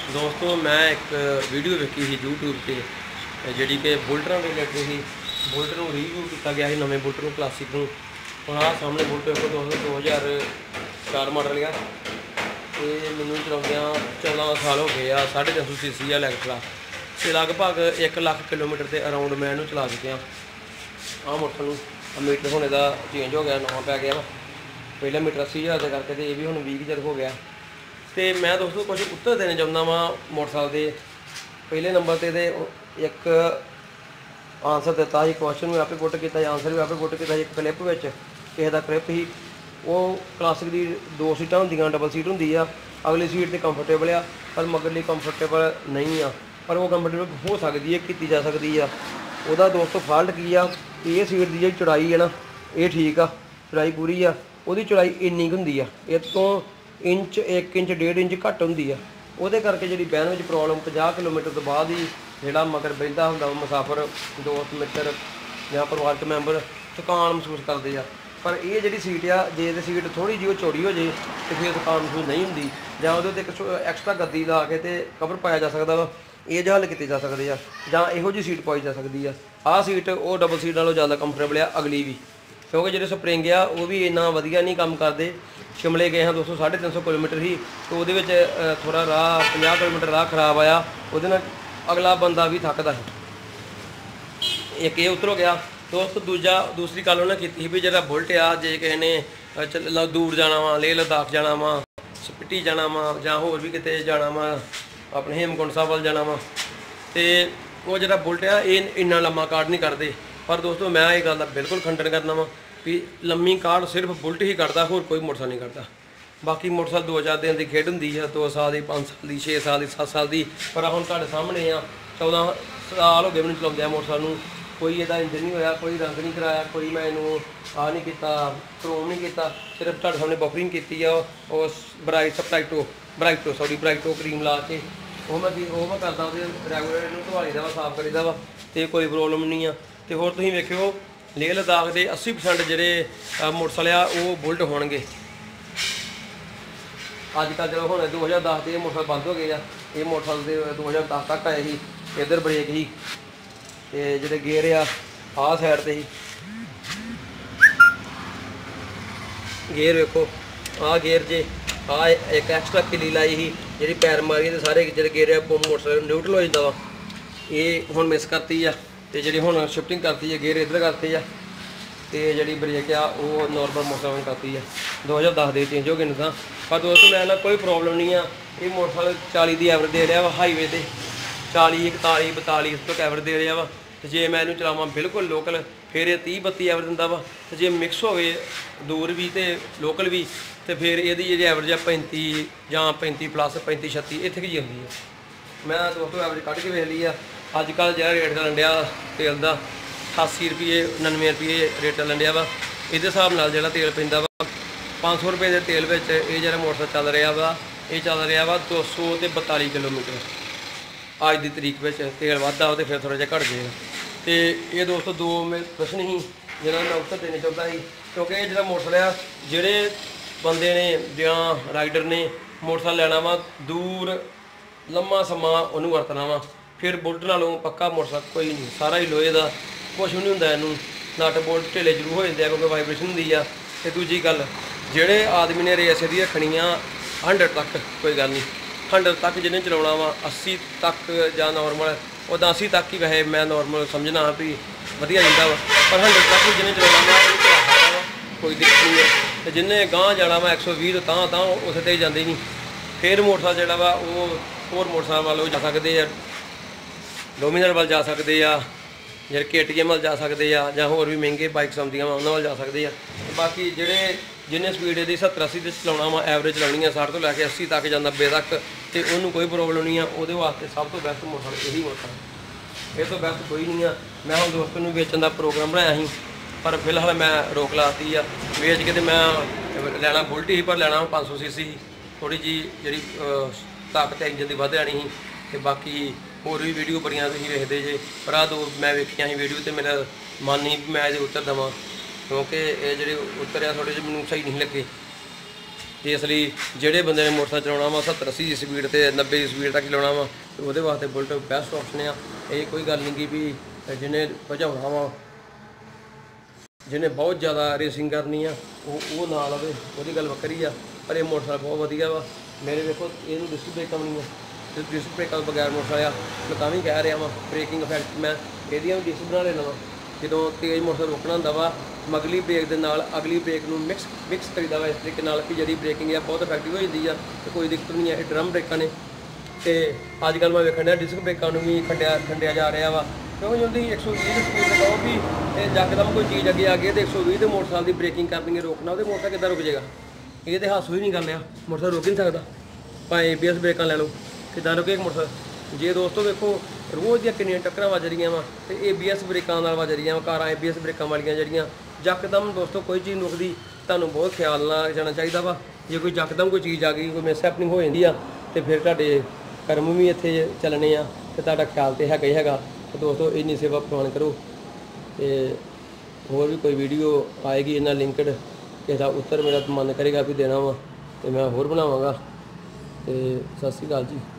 दोस्तों मैं एक वीडियो देखी थी यूट्यूब पे जी कि बुलटरां के रिलेटेड ही बुलट को रिव्यू किया गया है नवे बुलट को क्लासिक को हम आ सामने बुलट देखो दोस्तों 2004 मॉडल है तो मैनू चलाउंदियां 14 साल हो गए आ 350 सीसी है इलेक्ट्रा तो लगभग 1 लाख किलोमीटर के अराउंड मैं इनू चला चुकिया आ मोटरसाइकिल मीटर होने का चेंज हो गया नवा पै गया पहले मीटर 80,000 करके तो ये भी हम 20,000 हो गया। तो मैं दोस्तों कुछ उत्तर देने चाहता वा मोटरसाइकिल के पहले नंबर पर एक आंसर दिता ही क्वेश्चन भी आपे पुट किया आंसर भी आपे पुट किया एक क्लिप में किसी का क्लिप ही वो क्लासिक की 2 सीटां होंदियां डबल सीट होंदी आ अगली सीट तो कंफर्टेबल आ पर मगरली कंफर्टेबल नहीं आ पर वो कंफर्टेबल हो सकती है की जा सकती है। वह दोस्तों फॉल्ट की आ कि ये सीट की जी चौड़ाई है ना ये ठीक आ चौड़ाई पूरी आ वो चौड़ाई इन्नी होंदी आ इस तो इंच 1 इंच 1.5 इंच घट होंदी आ वो करके जी बहन में प्रॉब्लम 50 किलोमीटर तो बाद ही जोड़ा मगर बहता होंगे मुसाफिर दोस्त मित्र या परिवारक मैंबर थकान महसूस करते हैं। पर यह जी सीट आ जे तो सीट थोड़ी जी चौड़ी हो जाए तो फिर थकान महसूस नहीं होंगी या वो एक्सट्रा गद्दी ला के तो कवर पाया जा सकता वा ये हल किए जा सकते हैं या यहो जी सीट पाई जा सकती है। आ सीट वो डबल सीट नालों ज़्यादा कंफर्टेबल है अगली भी क्योंकि जो स्प्रिंग आ वो भी इन्ना वधिया नहीं काम करते। शिमले गए हैं दोस्तों 350 किलोमीटर ही तो वो थोड़ा राह 50 किलोमीटर राह खराब आया वो अगला बंदा भी थकता है एक ये उतर गया दोस्त। दूसरी गल उन्हें की भी जो बुलट आ जे किसी ने दूर जाना वा लेह लद्दाख जाना वा स्पीति जाना वा या होर भी किते जाना वा अपने हेमकुंड साहब वाल जाना वा तो वो जो बुलट आ ये इन्ना लम्मा कार्ड नहीं करते। पर दोस्तों मैं ये गल का बिल्कुल खंडन करना वा भी लम्मी कार्ड सिर्फ बुलट ही करता होर कोई मोटरसाइकिल नहीं करता। बाकी मोटरसाइकिल 2-4 दिन की खेड होंगी है 2 साल की 5 साल की 6 साल की 7 साल की पर हम तुहाडे सामने आ 14 साल हो गए मैंने चलाउंदे मोटरसाइकिल कोई इसदा इंजन नहीं होया कोई रंग नहीं कराया कोई मैं इनू आ नहीं किया क्रोम नहीं किया सिर्फ तुहाडे सामने बफरिंग की उस ब्राइटो क्रीम ला के वो मैं करदा रैगूलर इनू धवा लईदा वा साफ करीदा वा तो कोई प्रॉब्लम नहीं आ। तो होर तुसीं वेखिओ लेह लद्दाख के 80% जोड़े मोटरसाइकिल आ वो बुलट होणगे। अजकल चलो हम 2010 के मोटरसाइकिल बंद हो गए आ ये मोटरसाइकिल 2010 तक आए ही इधर ब्रेक ही तो जोड़े गेयर आ साइड से ही गेयर वेखो आ गेयर जे आ एक एक्सट्रा किली लाई ही जी पैर मारी तो सारे जो गेयर मोटरसाइकिल न्यूट्रल हो जाता वा ये हुण मिस करती है तो जी हुण शिफ्टिंग करती है गेयर इधर करती है तो जी ब्रेक आ वो नॉर्मल मोटरसाइकिल करती है 2010 के चेंज हो गए नहीं। पर दोस्तों मैं ना कोई प्रॉब्लम नहीं आ ये मोटरसाइकिल 40 की एवरेज दे रहा वा हाईवे से 40 41 42 तक एवरेज दे रहा वा तो जे मैं इनू चलावां बिल्कुल लोकल फिर ये 30-32 एवरेज दिंदा वा तो जे मिक्स हो दूर भी तो लोकल भी तो फिर ये जी एवरेज आ 35 या 35+ 35-36 इत्थे की आती है। मैं दोस्तों एवरेज कढ़ के वेख ली आ अजकल जो रेट चलन दिया तेल का 88 रुपये 99 रुपये रेट चलन दिया वा ये हिसाब नाल जो तेल पैंदा वा 500 रुपये के तेल में ये जो मोटरसाइकिल चल रहा वा ये चल रहा वा 242 किलोमीटर अज की तरीक में तेल वाधा तो फिर थोड़ा जहा घट जाएगा। तो ये दोस्तों 2 में प्रश्न ही जिन्होंने मैं उत्तर देना चाहता ही क्योंकि ये जो मोटरसाइकिल जोड़े बंदे ने या राइडर ने मोटरसाइकिल लैना वा दूर लम्मा समा उन्होंने वरतना वा फिर बुलट नालों पक्का मोटरसाइकिल कोई नहीं सारा ही लोहे का कुछ भी नहीं होंदा इनू नट बोल्ट ढिले जरूर हो जाते हैं क्योंकि वाइब्रेशन होंदी आ। ते दूजी गल जिहड़े आदमी ने रेस दी रखनियां 100 तक कोई गल नहीं 100 तक जिन्हें चलाउणा वा 80 तक या नॉर्मल उदा 80 तक ही वैसे मैं नॉर्मल समझना भी वधिया रहिंदा वा पर 100 तक भी जिन्हें चलाउणा वा उहनूं चला सकदा वा कोई दिक्कत नहीं है। तो जिन्हें गांह जाना वा 120 तां उस ते जांदे नहीं फिर मोटरसाइकिल जिहड़ा वा वो होर मोटरसाइकिल वाल जा सकते हैं डोमिनर वाल जा सकते हैं जे KTM वाल जा सकते हैं या होर भी महंगे बाइक्स आउंदियां वा उन्हां वाल जा सकते हैं। बाकी जिहड़े जिन्हें स्पीड यदि 70-80 से चलाउणा वा एवरेज चलाउणी है 60 तो लैके 80 तक या 90 तक तो उन्होंने कोई प्रॉब्लम नहीं है वो वास्ते सब तो बेस्ट मोटरसाइकिल यही मोटरसाइकिल ये तो बेस्ट कोई नहीं है। मैं हम दोस्तों को बेचने का प्रोग्राम बनाया ही पर फिलहाल मैं रोक लाती है बेच के तो मैं लैना बुलट ही पर लैना 500 सीसी थोड़ी जी जी ताकत इंजन की वध जानी ही। तो बाकी होर भी वीडियो बड़ियां तुसीं वेखदे जे पर आ 2 मैं वेखियां ही वीडियो तो मेरा मन नहीं मैं उत्तर देवां क्योंकि ये जो उत्तर आ थोड़े जे मैनूं सही नहीं लगे। ਤੇ ਇਸ ਲਈ ਜਿਹੜੇ ਬੰਦੇ ਨੇ ਮੋਟਰਸਾਈਕਲ ਚਲਾਉਣਾ ਵਾ 70-80 ਦੀ ਸਪੀਡ ਤੇ 90 ਦੀ ਸਪੀਡ ਤੱਕ ਚਲਾਉਣਾ ਵਾ ਤੇ ਉਹਦੇ ਵਾਸਤੇ ਬੁਲਟ ਬੈਸਟ ਆਪਸ਼ਨ ਆ। ਇਹ ਕੋਈ ਗੱਲ ਨਹੀਂ ਕਿ ਵੀ ਜਿਹਨੇ ਭਜਾਉਣਾ ਵਾ, ਜਿਹਨੇ ਬਹੁਤ ਜ਼ਿਆਦਾ ਰੇਸਿੰਗ ਕਰਨੀ ਆ ਉਹ ਨਾ ਲਵੇ, ਉਹਦੀ ਗੱਲ ਵੱਖਰੀ ਆ। ਪਰ ਇਹ ਮੋਟਰਸਾਈਕਲ ਬਹੁਤ ਵਧੀਆ ਵਾ। ਮੇਰੇ ਵੇਖੋ ਇਹਨੂੰ ਡਿਸਕ ਬ੍ਰੇਕਾਂ ਵੀ ਨਹੀਂ ਆ, ਤੇ ਡਿਸਕ ਬ੍ਰੇਕਾਂ ਤੋਂ ਬਗੈਰ ਮੋਟਰਸਾਈਕਲ ਆ। ਮੈਂ ਤਾਂ ਵੀ ਕਹਿ ਰਿਹਾ ਵਾਂ ਬ੍ਰੇਕਿੰਗ ਇਫੈਕਟ ਮੈਂ ਇਹਦੀਆਂ ਵੀ ਡਿਸਕ ਬਣਾ ਲੈਣਾ ਵਾ। ਜਦੋਂ ਤੇਜ਼ ਮੋਟਰਸਾਈਕਲ ਰੋਕਣਾ ਹੁੰਦਾ ਵਾ ਮਗਲੀ ਬ੍ਰੇਕ ਦੇ ਨਾਲ ਅਗਲੀ ਬ੍ਰੇਕ ਨੂੰ ਮਿਕਸ ਕਰੀਦਾ ਵਾ ਇਸ ਤਰੀਕੇ ਨਾਲ ਕਿ ਜਿਹੜੀ ਬ੍ਰੇਕਿੰਗ ਆ ਬਹੁਤ ਇਫੈਕਟਿਵ ਹੋ ਜਾਂਦੀ ਆ ਤੇ ਕੋਈ ਦਿੱਕਤ ਨਹੀਂ ਆ। ਇਹ ਡਰਮ ਬ੍ਰੇਕਾਂ ਨੇ ਤੇ ਅੱਜ ਕੱਲ੍ਹ ਮੈਂ ਵੇਖਣ ਡਿਆ ਡਿਸਕ ਬ੍ਰੇਕਾਂ ਨੂੰ ਵੀ ਖੰਡਿਆ ਜਾ ਰਿਹਾ ਵਾ, ਕਿਉਂਕਿ ਜਦੋਂ ਤੁਸੀਂ 120 ਦੀ ਸਪੀਡ ਤੇ ਕਹੋ ਵੀ ਇਹ ਯਕਦਮ ਕੋਈ ਚੀਜ਼ ਅੱਗੇ ਆ ਗਈ ਤੇ 120 ਦੇ ਮੋਟਰਸਾਈਕਲ ਦੀ ਬ੍ਰੇਕਿੰਗ ਕਰਨੀ ਹੈ ਰੋਕਣਾ, ਉਹਦੇ ਮੋਟਰਸਾਈਕਲ ਕਿੱਦਾਂ ਰੁਕ ਜਾਏਗਾ? ਇਹ ਤੇ ਹਾਸੋ ਹੀ ਨਹੀਂ ਗੱਲ ਆ। ਮੋਟਰਸਾਈਕਲ ਰੁਕ ਹੀ ਨਹੀਂ ਸਕਦਾ ਭਾਵੇਂ ABS ਬ੍ਰੇਕਾਂ ਲੈ ਲਓ, ਕਿੱਦਾਂ ਰੁਕੇ ਮੋਟਰਸਾਈਕਲ? ਜੇ ਦੋਸਤੋ ਵੇਖੋ ਰੋਜ਼ ਦੀਆਂ ਕਿੰਨੀਆਂ ਟੱਕਰਾਂ ਵੱਜ ਰਹੀਆਂ ਵਾ ਤੇ ABS ਬ੍ਰੇਕਾਂ ਨਾਲ ਵੱਜ ਰਹੀਆਂ ਵਾ ਕਾਰਾਂ ABS ਬ੍ਰੇਕਾਂ ਵਾਲੀਆਂ ਜਿਹੜੀਆਂ। ਯਕਦਮ ਦੋਸਤੋ ਕੋਈ ਚੀਜ਼ ਰੁਕਦੀ, ਤੁਹਾਨੂੰ ਬਹੁਤ ਖਿਆਲ ਨਾਲ ਜਾਣਾ ਚਾਹੀਦਾ ਵਾ। ਜੇ ਕੋਈ ਯਕਦਮ ਕੋਈ ਚੀਜ਼ ਆ ਗਈ, ਕੋਈ ਮਿਸ ਹੈਪਨਿੰਗ ਹੋ ਜਾਂਦੀ ਆ ਤੇ ਫਿਰ ਤੁਹਾਡੇ ਕਰਮ ਵੀ ਇੱਥੇ ਚੱਲਣੇ ਆ ਤੇ ਤੁਹਾਡਾ ਖਿਆਲ ਤੇ ਹੈਗਾ ਹੀ ਹੈਗਾ। ਤੇ ਦੋਸਤੋ ਇੰਨੀ ਸੇਵਾ ਪ੍ਰਵਾਨ ਕਰੋ। ਤੇ ਹੋਰ ਵੀ ਕੋਈ ਵੀਡੀਓ ਆਏਗੀ ਇਹਨਾਂ ਲਿੰਕਡ, ਕਿਸੇ ਦਾ ਉੱਤਰ ਮੇਰਾ ਮਨ ਕਰੇਗਾ ਵੀ ਦੇਣਾ ਵਾ ਤੇ ਮੈਂ ਹੋਰ ਬਣਾਵਾਂਗਾ। ਤੇ ਸਤਿ ਸ਼੍ਰੀ ਅਕਾਲ ਜੀ।